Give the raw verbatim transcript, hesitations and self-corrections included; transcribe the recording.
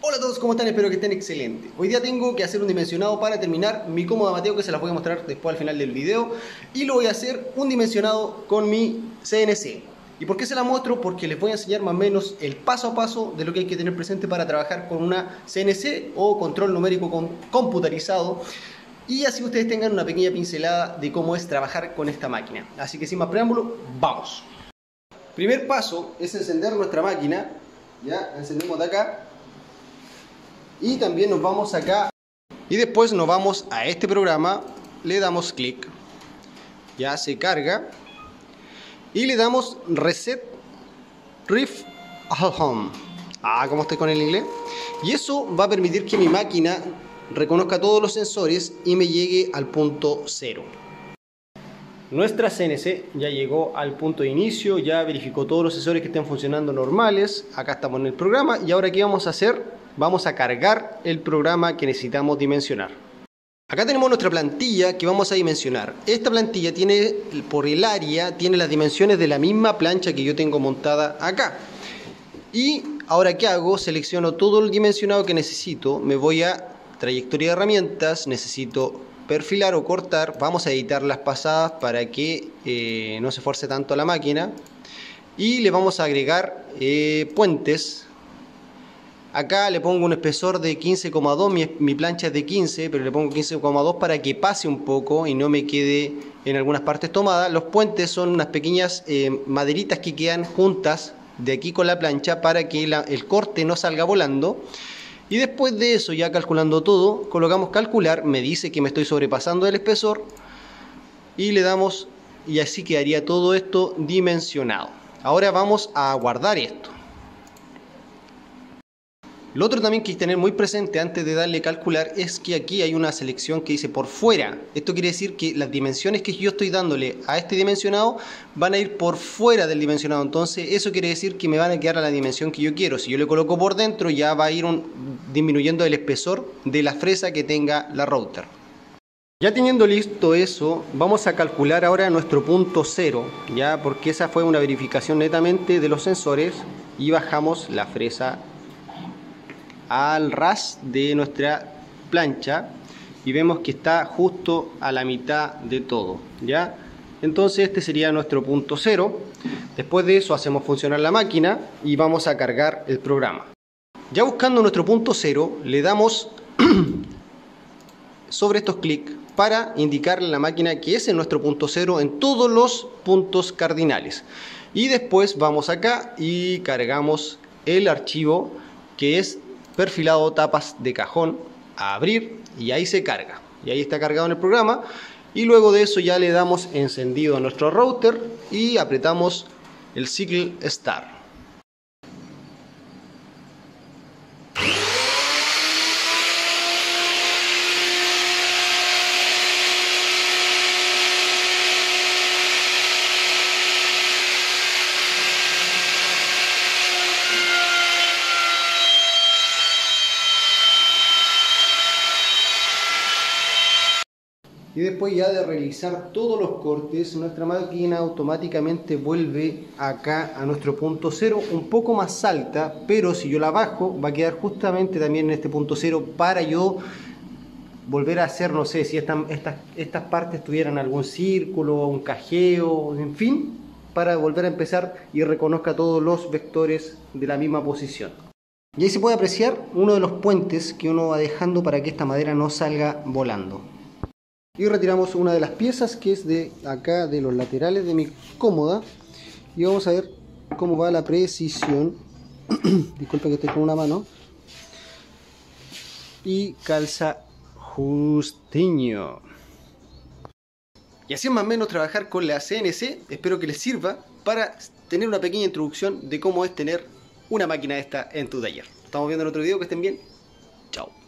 Hola a todos, ¿cómo están? Espero que estén excelentes. Hoy día tengo que hacer un dimensionado para terminar mi cómoda Mateo, que se las voy a mostrar después al final del video. Y lo voy a hacer un dimensionado con mi C N C. ¿Y por qué se la muestro? Porque les voy a enseñar más o menos el paso a paso de lo que hay que tener presente para trabajar con una C N C o control numérico computarizado. Y así ustedes tengan una pequeña pincelada de cómo es trabajar con esta máquina. Así que sin más preámbulo, vamos. Primer paso es encender nuestra máquina. Ya, encendemos de acá. Y también nos vamos acá. Y después nos vamos a este programa. Le damos clic. Ya se carga. Y le damos Reset Riff All Home. Ah, ¿cómo estoy con el inglés? Y eso va a permitir que mi máquina reconozca todos los sensores y me llegue al punto cero. Nuestra C N C ya llegó al punto de inicio, ya verificó todos los sensores que estén funcionando normales. Acá estamos en el programa y ahora ¿qué vamos a hacer? Vamos a cargar el programa que necesitamos dimensionar. Acá tenemos nuestra plantilla que vamos a dimensionar. Esta plantilla tiene, por el área, tiene las dimensiones de la misma plancha que yo tengo montada acá. Y ahora ¿qué hago? Selecciono todo el dimensionado que necesito, me voy a trayectoria de herramientas, necesito perfilar o cortar, vamos a editar las pasadas para que eh, no se esfuerce tanto la máquina y le vamos a agregar eh, puentes. Acá le pongo un espesor de quince coma dos, mi, mi plancha es de quince, pero le pongo quince coma dos para que pase un poco y no me quede en algunas partes tomada. Los puentes son unas pequeñas eh, maderitas que quedan juntas de aquí con la plancha para que la, el corte no salga volando. Y después de eso, ya calculando todo, colocamos calcular, me dice que me estoy sobrepasando el espesor y le damos, y así quedaría todo esto dimensionado. Ahora vamos a guardar esto. Lo otro también que hay que tener muy presente antes de darle calcular es que aquí hay una selección que dice por fuera. Esto quiere decir que las dimensiones que yo estoy dándole a este dimensionado van a ir por fuera del dimensionado. Entonces eso quiere decir que me van a quedar a la dimensión que yo quiero. Si yo le coloco por dentro ya va a ir un, disminuyendo el espesor de la fresa que tenga la router. Ya teniendo listo eso, vamos a calcular ahora nuestro punto cero, ya porque esa fue una verificación netamente de los sensores y bajamos la fresa al ras de nuestra plancha y vemos que está justo a la mitad de todo, ¿ya? Entonces este sería nuestro punto cero. Después de eso hacemos funcionar la máquina y vamos a cargar el programa. Ya buscando nuestro punto cero le damos sobre estos clics para indicarle a la máquina que ese es nuestro punto cero en todos los puntos cardinales. Y después vamos acá y cargamos el archivo que es perfilado tapas de cajón, a abrir y ahí se carga. Y ahí está cargado en el programa. Y luego de eso ya le damos encendido a nuestro router y apretamos el Cycle Start. Y después ya de realizar todos los cortes, nuestra máquina automáticamente vuelve acá a nuestro punto cero, un poco más alta, pero si yo la bajo va a quedar justamente también en este punto cero para yo volver a hacer, no sé, si estas, estas, estas partes tuvieran algún círculo, un cajeo, en fin, para volver a empezar y reconozca todos los vectores de la misma posición. Y ahí se puede apreciar uno de los puentes que uno va dejando para que esta madera no salga volando. Y retiramos una de las piezas que es de acá de los laterales de mi cómoda y vamos a ver cómo va la precisión. Disculpen que estoy con una mano. Y calza justiño. Y así es más o menos trabajar con la C N C. Espero que les sirva para tener una pequeña introducción de cómo es tener una máquina esta en tu taller. Nos estamos viendo en otro video, que estén bien. Chao.